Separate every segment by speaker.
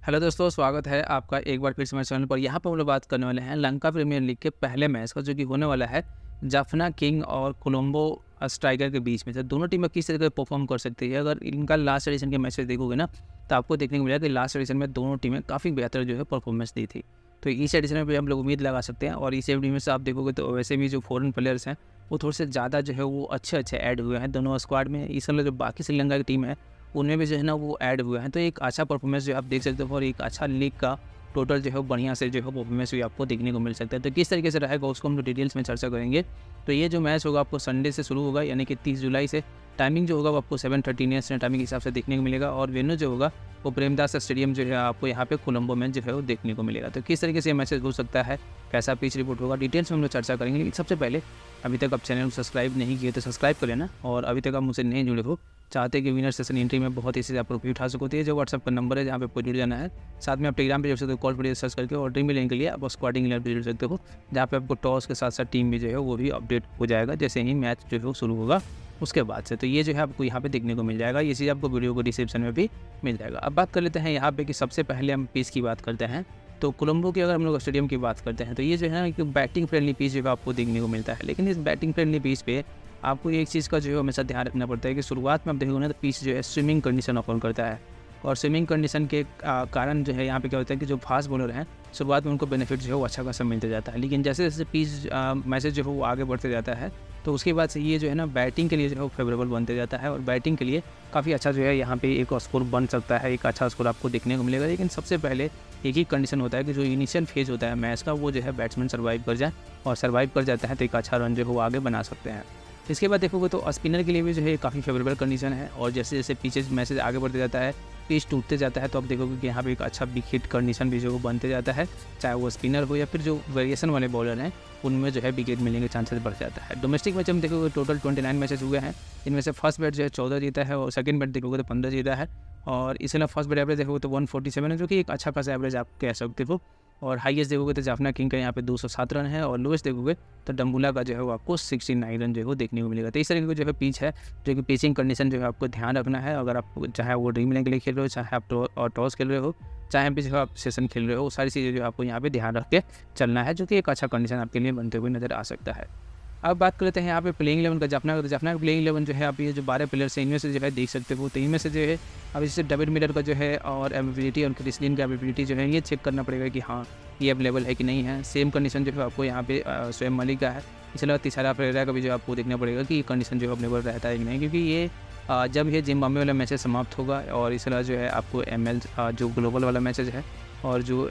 Speaker 1: Hello दोस्तों, स्वागत है आपका एक बार फिर से मेरे चैनल पर। यहाँ पर हम लोग बात करने वाले हैं लंका प्रीमियर लीग के पहले मैच का, जो कि होने वाला है जाफना किंग और कोलंबो स्ट्राइकर के बीच में। से दोनों टीमें किस तरह परफॉर्म कर सकती है। अगर इनका लास्ट एडिशन के मैचेस देखोगे ना, तो आपको देखने को मिलेगा कि लास्ट एडिशन में दोनों टीमें काफ़ी बेहतर जो है परफॉर्मेंस दी थी। तो इस एडिशन में भी हम लोग उम्मीद लगा सकते हैं। और इस एडिशन में से आप देखोगे तो वैसे भी जो फॉरेन प्लेयर्स हैं वो थोड़े से ज़्यादा जो है वो अच्छे ऐड हुए हैं दोनों स्क्वाड में। इस समय जो बाकी श्रीलंका की टीम है उनमें भी जो है ना वो ऐड हुए हैं। तो एक अच्छा परफॉर्मेंस जो आप देख सकते हो और एक अच्छा लीग का टोटल जो है बढ़िया से जो है परफॉर्मेंस भी आपको देखने को मिल सकता है। तो किस तरीके से रहेगा उसको हम लोग डिटेल्स में चर्चा करेंगे। तो ये जो मैच होगा आपको संडे से शुरू होगा, यानी कि 30 जुलाई से। टाइमिंग जो होगा वो आपको 7:30 नेशनल टाइमिंग के हिसाब से देखने को मिलेगा। और वेन्यू जो होगा वो प्रेमदास स्टेडियम जो है आपको यहाँ पे कोलंबो में जो है वो देखने को मिलेगा। तो किस तरीके से ये मैचेस हो सकता है, कैसा पिच रिपोर्ट होगा, डिटेल्स में हम लोग चर्चा करेंगे। लेकिन सबसे पहले अभी तक आप चैनल को सब्सक्राइब नहीं किए तो सब्सक्राइब कर लेना। और अभी तक आप मुझसे नहीं जुड़े हो, चाहते हैं कि विनर सेशन एंट्री में बहुत ही से आप प्रॉफिट उठा सको, तो ये जो व्हाट्सअप का नंबर है जहाँ पे आपको जुड़ जाना है। साथ में आप टेलीग्राम पे जुड़ सकते हो, कॉल पर सर्च करके। और ड्रीम इलेवन के लिए आप स्क्वाडिंग इलेवन पे जुड़ सकते हो, जहाँ पे आपको टॉस के साथ साथ टीम भी जो है वो भी अपडेट हो जाएगा जैसे ही मैच जो है वो शुरू होगा उसके बाद से। तो ये जो है आपको यहाँ पे देखने को मिल जाएगा। ये चीज़ आपको वीडियो को डिस्क्रिप्शन में भी मिल जाएगा। अब बात कर लेते हैं यहाँ पे कि सबसे पहले हम पिच की बात करते हैं। तो कोलंबो की अगर हम लोग स्टेडियम की बात करते हैं तो ये जो है ना एक बैटिंग फ्रेंडली पिच जो है आपको देखने को मिलता है। लेकिन इस बैटिंग फ्रेंडली पिच पे आपको एक चीज़ का जो है हमेशा ध्यान रखना पड़ता है कि शुरुआत में आप देखोगे ना तो पिच जो है स्विमिंग कंडीशन ऑफर करता है। और स्विमिंग कंडीशन के कारण जो है यहाँ पे क्या होता है कि जो फास्ट बॉलर हैं शुरुआत में उनको बेनिफिट जो है वो अच्छा खासा मिलते जाता है। लेकिन जैसे जैसे पिच मैसेज जो है वो आगे बढ़ते जाता है तो उसके बाद से ये जो है ना बैटिंग के लिए जो है वो फेवरेबल बनते जाता है। और बैटिंग के लिए काफ़ी अच्छा जो है यहाँ पे एक स्कोर बन सकता है, एक अच्छा स्कोर आपको देखने को मिलेगा। लेकिन सबसे पहले एक ही कंडीशन होता है कि जो इनिशियल फेज होता है मैच का वो जो है बैट्समैन सर्वाइव कर जाए। और सर्वाइव कर जाता है तो एक अच्छा रन जो है वो आगे बना सकते हैं। इसके बाद देखोगे तो स्पिनर के लिए भी जो है काफ़ी फेवरेबल कंडीशन है। और जैसे जैसे पिचेज मैसेज आगे बढ़ते जाता है, पिच टूटते जाता है, तो आप देखोगे कि यहाँ पे एक अच्छा बिग हिट कंडीशन भी जो वो बनते जाता है। चाहे वो स्पिनर हो या फिर जो वेरिएशन वाले बॉलर हैं उनमें जो है विकेट मिलने के चांसेस बढ़ जाता है। डोमेस्टिक मैच में देखोगे टोटल 29 मैचेस हुए हैं। इनमें से फर्स्ट बैट जो है 14 जीता है और सेकंड बैट देखोगे तो 15 जीता है। और इसलिए फर्स्ट बैट एवरेज देखोगे तो 147 है, जो कि एक अच्छा खासा एवरेज आप कह सकते हो। और हाईएस्ट देखोगे तो जाफना किंग का यहाँ पे 207 रन है। और लोएस्ट देखोगे तो डम्बुला का जो है वो आपको 69 रन जो है वो देखने को मिलेगा। तो इस तरीके का जो है पिच है, जो कि पिचिंग कंडीशन जो है आपको ध्यान रखना है। अगर आप चाहे वो ड्रीम इलेवन के लिए खेल रहे हो, चाहे आप टॉस खेल रहे हो, चाहे भी जो आप सेशन खेल रहे हो, सारी चीज़ें जो आपको यहाँ पे ध्यान रख के चलना है, जो कि एक अच्छा कंडीशन आपके लिए बनते हुए नजर आ सकता है। अब बात कर लेते हैं यहाँ पे प्लेइंग 11 का। जाफना का प्लेइंग 11 जो है आप ये जो 12 प्लेयर्स हैं इनमें से जो है देख सकते हो। तो इनमें से जो है अब जैसे डेविड मिलर का जो है और एबिलिटी और क्रिस लिन का एबिलिटी जो है ये चेक करना पड़ेगा कि हाँ ये अवेलेबल है कि नहीं है। सेम कंडीशन जो है आपको यहाँ पे शोएब मलिक का है। इसके अलावा तिसारा परेरा का भी जो आपको देखना पड़ेगा कि ये कंडीशन जो है अवेलेबल रहता है कि नहीं, क्योंकि ये जब ये जिम्बाब्वे वाला मैचेज समाप्त होगा और इसके अलावा जो है आपको जो ग्लोबल वाला मैचेज है और जो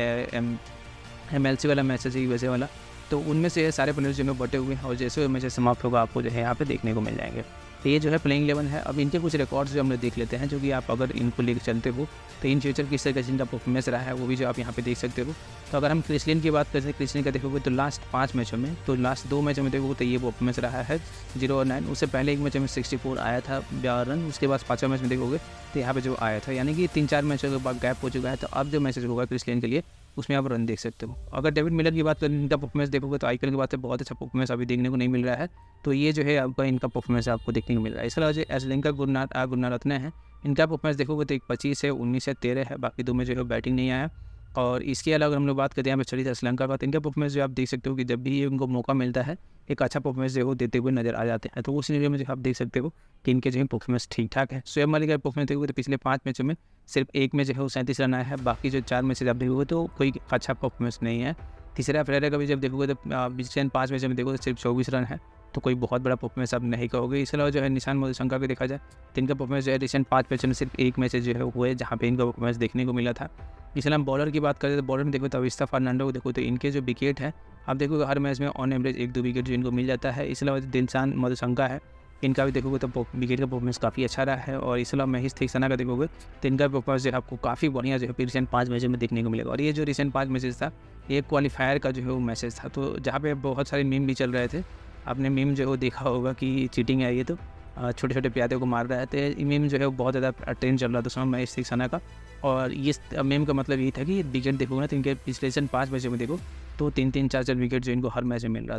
Speaker 1: MLC वाला मैचेज है वैसे वाला, तो उनमें से सारे प्लेयर्स जो है बटे हुए हैं। और जैसे वो मैचेज समाप्त होगा आपको जो है यहाँ पे देखने को मिल जाएंगे। तो ये जो है प्लेइंग 11 है। अब इनके कुछ रिकॉर्ड्स जो हम लोग देख लेते हैं, जो कि आप अगर इनको लेकर चलते हो तो इन फ्यूचर किस तरह का जिनका परफॉर्मेंस रहा है वो भी जो आप यहाँ पे देख सकते हो। तो अगर हम क्रिस लिन की बात करते हैं, क्रिस लिन का देखोगे तो लास्ट 5 मैचों में, तो लास्ट 2 मैचों में देखोगे तो ये परफॉर्मेंस रहा है 0 और 9। उससे पहले एक मैच में 64 आया था 12 रन। उसके बाद 5वें मैच में देखोगे तो यहाँ पे जो आया था, यानी कि 3-4 मैचों के बाद गैप हो चुका है। तो अब जो मैचेज होगा क्रिस लिन के लिए उसमें आप रन देख सकते हो। अगर डेविड मिलर की बात करें, इनका परफॉर्मेंस देखोगे तो आईपीएल की बात से बहुत अच्छा परफॉर्मेंस अभी देखने को नहीं मिल रहा है। तो ये जो है आपका इनका परफॉर्मेंस आपको देखने को मिल रहा है। इसके अलावा जो एसलिंका गुरनारत्ने हैं, इनका परफॉर्मेंस देखोगे तो एक 25 है, 19 है, 13 है। बाकी 2 में जो है बैटिंग नहीं आया। और इसके अलावा हम लोग बात करते हैं यहाँ पे चली श्रीलंका का, तो इनका परफॉर्मेंस जो आप देख सकते हो कि जब भी इनको मौका मिलता है एक अच्छा परफॉर्मेंस जो है देते हुए नजर आ जाते हैं। तो उस सिनेरियो में जो आप देख सकते हो कि इनके जो है परफॉर्मेंस ठीक ठाक है। शोएब मलिक का परफॉर्मेंस देखोगे तो पिछले 5 मैचों में सिर्फ एक में जो है वो 37 रन आया है। बाकी जो 4 मैचेज आप देखोगे तो कोई अच्छा परफॉर्मेंस नहीं है। तीसरा परेरा का भी जब देखोगे तो पिछले 5 मैचों में देखोगे तो सिर्फ 24 रन है, तो कोई बहुत बड़ा परफॉर्मेंस आप नहीं कहोगे। इसके अलावा जो है निशान मधुशंका को देखा जाए तो इनका परफॉर्मेंस जो है रिसेंट 5 मैचों में सिर्फ एक मैच जो है हुए जहाँ पे इनका परफॉर्मेंस देखने को मिला था। इसके अलावा बॉलर की बात करें तो बॉलर में देखो तो अविस्ता फर्नांडो को देखो तो इनके जो विकेट है आप देखोगे हर मैच में ऑन एवरेज 1-2 विकेट जो इनको मिल जाता है। इसके अलावा दिलशान मधुशंका है, इनका भी देखोगे तो विकेट का परफॉर्मेंस काफ़ी अच्छा रहा है। और इसके अलावा महेश थिक्सना का देखोगे तो इनका परफॉर्मेंस जो है आपको काफ़ी बढ़िया जो है रिसेंट 5 मैचों में देखने को मिलेगा। और ये जो रिसेंट 5 मैचेस था ये क्वालिफायर का जो है वो मैचेज था, तो जहाँ पे बहुत सारे मीम भी चल रहे थे। आपने मीम जो है वो देखा होगा कि चीटिंग है ये, तो छोटे छोटे प्यादे को मार रहा है। तो मीम जो है वो बहुत ज़्यादा ट्रेंड चल रहा था उस समय महेश थिक्सना का। और इस मीम का मतलब ये था कि विकेट देखोगे ना तो इनके पिछले 5 मैचों में देखो तो 3-3, 4-4 विकेट जो इनको हर मैच में मिल रहा था।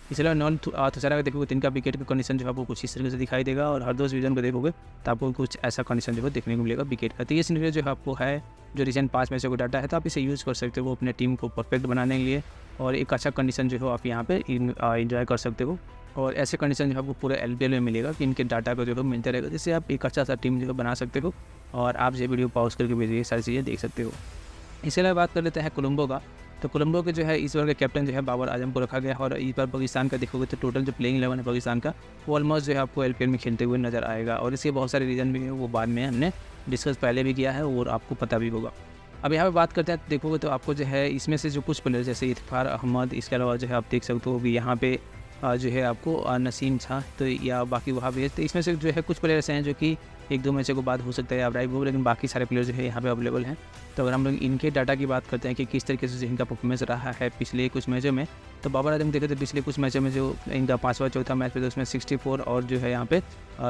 Speaker 1: इसलिए नॉन थुसारा का देखोगे तो इनका विकेट का कंडीशन जो है आपको कुछ इस तरीके से दिखाई देगा, और हरदोस विजन को देखोगे तो आपको कुछ ऐसा कंडीशन जो है देखने को मिलेगा विकेट का। तो ये सिनेरियो जो है आपको है जो रिसेंट 5 मैचों का डाटा है, तो आप इसे यूज़ कर सकते हो अपने टीम को परफेक्ट बनाने के लिए, और एक अच्छा कंडीशन जो है आप यहाँ पे इंजॉय कर सकते हो। और ऐसे कंडीशन जो है आपको पूरे LPL में मिलेगा कि इनके डाटा को जो है मिलते रहेगा, जिससे आप एक अच्छा सा टीम जो है बना सकते हो, और आप ये वीडियो पॉज करके भी ये सारी चीज़ें देख सकते हो। इसके अलावा बात कर लेते हैं कोलंबो का। तो कोलंबो के जो है इस बार के कैप्टन जो है बाबर आजम को रखा गया, और इस बार पाकिस्तान का देखोगे तो टोटल जो प्लेइंग 11 है पाकिस्तान का, वो ऑलमोस्ट जो है आपको LPL में खेलते हुए नज़र आएगा, और इसके बहुत सारे रीज़न भी हैं, वो बाद में हमने डिस्कस पहले भी किया है और आपको पता भी होगा। अब यहाँ पे बात करते हैं, देखोगे तो आपको जो है इसमें से जो कुछ प्लेयर जैसे इत्फार अहमद, इसके अलावा जो है आप देख सकते हो कि यहाँ पे जो है आपको नसीम था, तो या बाकी वहाँ भी है, तो इसमें से जो है कुछ प्लेयर्स हैं जो कि 1-2 मैचों के बाद हो सकता है आप राइट हो, लेकिन बाकी सारे प्लेयर जो है यहाँ पे अवेलेबल हैं। तो अगर हम लोग इनके डाटा की बात करते हैं कि किस तरीके से इनका परफॉर्मेंस रहा है पिछले कुछ मैचों में, तो बाबर आजम देखे तो पिछले कुछ मैचों में जो इनका 5वां चौथा मैच पे तो उसमें 64 और जो है यहाँ पे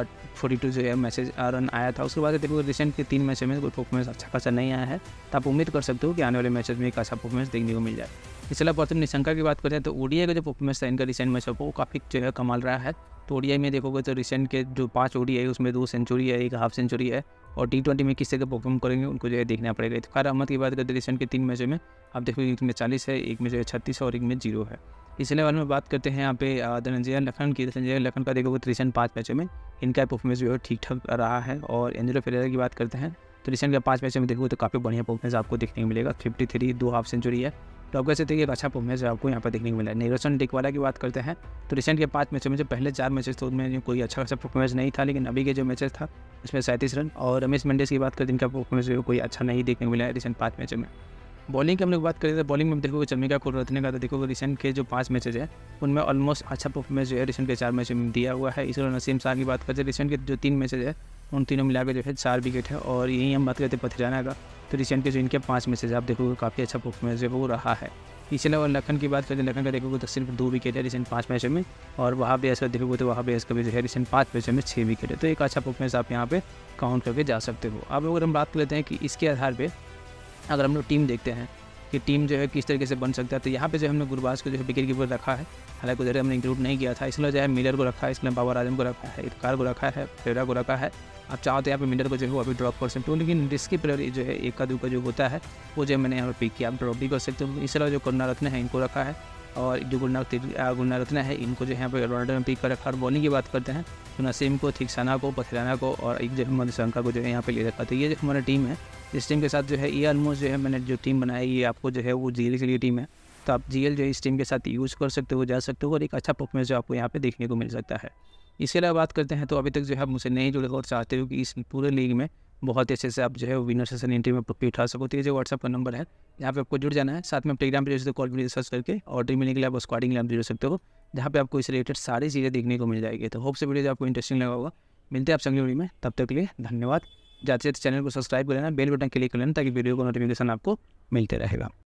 Speaker 1: 42 जो है मैसेज रन आया था। उसके बाद देखो रिसेंट के 3 मैचों में कोई परफॉर्मेंस अच्छा खासा नहीं आया है, तो आप उम्मीद कर सकते हो कि आने वाले मैचेस में एक अच्छा परफॉर्मेंस देखने को मिल जाए। इसके अलावा प्रथम निशंका की बात करते हैं, तो ODI का जो परफॉर्मेंस था इनका रिसेंट मैचों को, वो काफ़ी जो है कमाल रहा है। तो ODI में देखोगे तो रिसेंट के जो 5 ODI है उसमें 2 सेंचुरी है, 1 हाफ सेंचुरी है, और T20 में किस तरह परफॉर्म करेंगे उनको जो है देखना पड़ेगा। इत्फार अहमद की बात करते हैं रिसेंट के 3 मैचों में आप देखोगे एक में 40 है, एक में जो है 36 है, और एक में 0 है। इसलिए बारे में बात करते हैं यहाँ पे धनंजय लखन की। धनंजय लखन का देखोगे तो रिसेंट 5 मैचों में इनका परफॉर्मेंस जो है ठीक ठाक रहा है। और एंजेलो फेरेरा की बात करते हैं तो रिसेंट के 5 मैचों में देखोगे तो काफ़ी बढ़िया परफॉर्मेंस आपको देखने को मिलेगा। 53, 2 हाफ सेंचुरी है, तो आप कह सकते हैं कि एक अच्छा परफॉर्मेंस आपको यहाँ पर देखने को मिला है। नीरजन डिकवाला की बात करते हैं तो रिसेंट के 5 मैचों में जो पहले 4 मैचेस थे उनमें कोई अच्छा खासा परफॉर्मेंस नहीं था, लेकिन अभी के जो मैचेस था उसमें 37 रन। और रमेश मेंडिस की बात करते हैं, इनका परफॉर्मेंस जो कोई अच्छा नहीं देखने को मिला है रिसेंट 5 मैचों में। बॉलिंग की हम लोग बात करें तो बॉलिंग में देखोगे चंद्रिका कुलरत्ने का, तो देखोगे रिसेंट के जो 5 मैचेज है उनमें ऑलमोस्ट अच्छा परफॉर्मेंस जो है रिसेंट के 4 मैचों में दिया हुआ है। इसके नसीम शाह की बात करते हैं, रिसेंट के जो 3 मैचेज है उन तीनों मिलाकर जो है 4 विकेट है। और यही हम बात करते हैं पथिराना का, तो रिसेंट के जो इनके 5 मैचेज आप देखोगे काफ़ी अच्छा परफॉर्मेंस जो है वो रहा है। इसके अलावा लखन की बात करें, लखन का देखोगे तो सिर्फ 2 विकेट है रिसेंट 5 मैचों में, और वहाँ भी ऐसा देखोगे तो वहाँ भी इसका भी जो है रिसेंट 5 मैचों में 6 विकेट है। तो एक अच्छा परफॉर्मेंस आप यहाँ पे काउंट करके जा सकते हो। अब अगर हम बात कर लेते हैं कि इसके आधार पर अगर हम लोग टीम देखते हैं कि टीम जो है किस तरीके से बन सकता है, तो यहाँ पे जो हमने गुरबाज को जो है विकेट कीपर रखा है, हालांकि उधर हमने इंक्लूड नहीं किया था, इसलिए जो है मिलर को रखा है, इसलिए बाबर आजम को रखा है, इत्कार को रखा है, फेरेरा को रखा है। आप चाहो तो यहाँ पे मिलर को जो है वो अभी ड्रॉप कर सकते हो, लेकिन रिस्की प्लेयर जो है एक का दो का जो होता है वो जो मैंने यहाँ पर पिक किया, आप ड्रॉप भी कर सकते हो। इस अलावा जो करुणारत्न है इनको रखा है, और जो गुरनारत्न है इनको जो है यहाँ पर ऑलराउंडर में पिक कर रखा है। और बॉलिंग की बात करते हैं तो नसीम को, थिक्साना को, पथिराना को, और एक जो है मधुशंका को जो है यहाँ पे ले रखा। तो ये जो हमारा टीम है, इस टीम के साथ जो है ये ऑलमोस्ट जो है मैंने जो टीम बनाई ये आपको जो है वो GL के लिए टीम है, तो आप GL जो है इस टीम के साथ यूज़ कर सकते हो, जा सकते हो, और एक अच्छा परफॉर्मेंस जो आपको यहाँ पे देखने को मिल सकता है। इसके अलावा बात करते हैं तो अभी तक जो है आप मुझसे नहीं जुड़े और चाहते हो कि इस पूरे लीग में बहुत अच्छे से आप जो है विनर सेशन एंट्री में प्रॉफिट उठा सको, तो ये जो व्हाट्सअप का नंबर है यहाँ पे आपको जुड़ जाना है। साथ में टेलीग्राम पे जो कॉल वीडियो सर्च करके और टीम मिलने के लिए आप स्क्वाडिंग के लिए आप जुड़ सकते हो, जहाँ पे आपको इस रिलेटेड सारी चीज़ें देखने को मिल जाएगी। तो होप से वीडियो आपको इंटरेस्टिंग लगा होगा। मिलते हैं आप अगली वीडियो में, तब तक के लिए धन्यवाद। जाते चैनल को सब्सक्राइब कर लेना, बेल बटन क्लिक कर लेना ताकि वीडियो का नोटिफिकेशन आपको मिलते रहेगा।